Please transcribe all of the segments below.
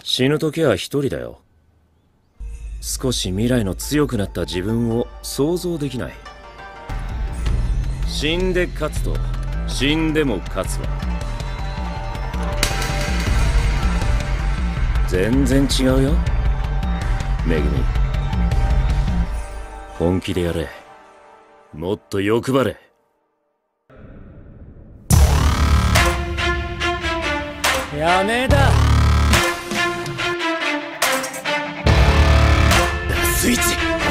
死ぬ時は一人だよ。少し未来の強くなった自分を想像できない。死んで勝つと死んでも勝つわ。全然違うよ、めぐみ。本気でやれ。もっと欲張れ。やめだ。スイッチ。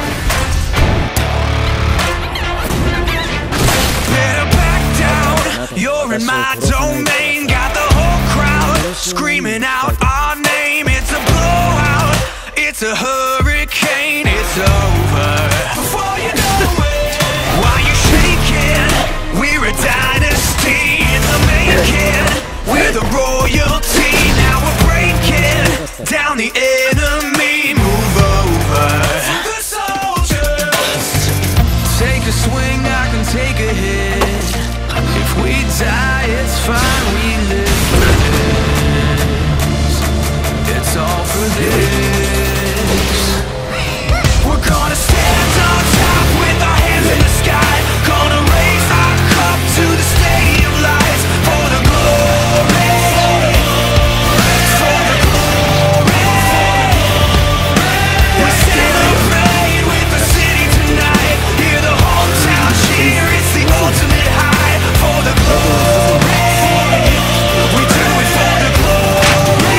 You're in my domain, got the whole crowd screaming out our name. It's a blowout, it's a hurricane, it's over before you know it. While you're shaking, we're a dynasty in the making. We're the royalty, now we're breaking down the enemy. Move over. The soldiers, take a swing, I can take a hit. If we die, it's fine, we live for this. It's all for this. We're gonna stand on top with our hands in the sky. Gonna raise our cup to the stadium lights. For the glory, for the glory. We celebrate with the city tonight. Hear the whole town cheer, it's the ultimate high. For the glory, we do it for the glory.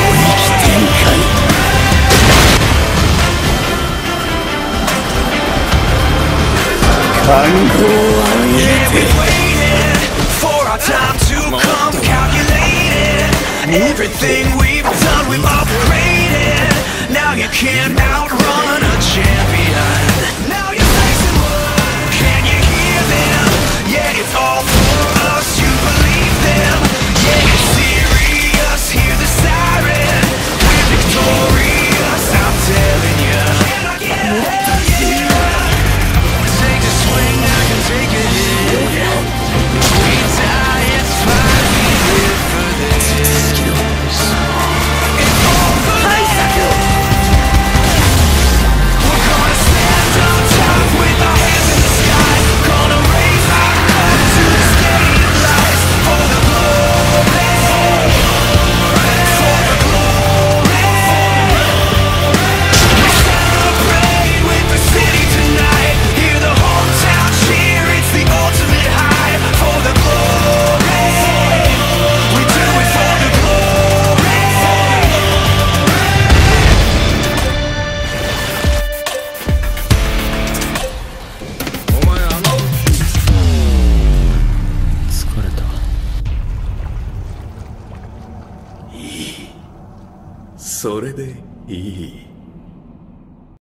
Yeah, we waited for our time to come, calculated everything we've done, we've upgraded. Now you can't outrun a champion. Now you're facing what? Can you hear them? Yeah, it's all for us, you believe them. Yeah, it's serious, hear the siren. We're victorious, I'm telling you. Can I get a hell yeah? Take a swing, I can take a hit. We die, it's fine, we live for this. It's all for this. We're gonna stand on top with our hands in the sky. Gonna raise our cup to the stadium lights. For the glory, for the glory. We celebrate with the city tonight. Hear the whole town cheer, it's the ultimate high. For the glory, we do it for the glory. お前疲れた。いい。それでいい。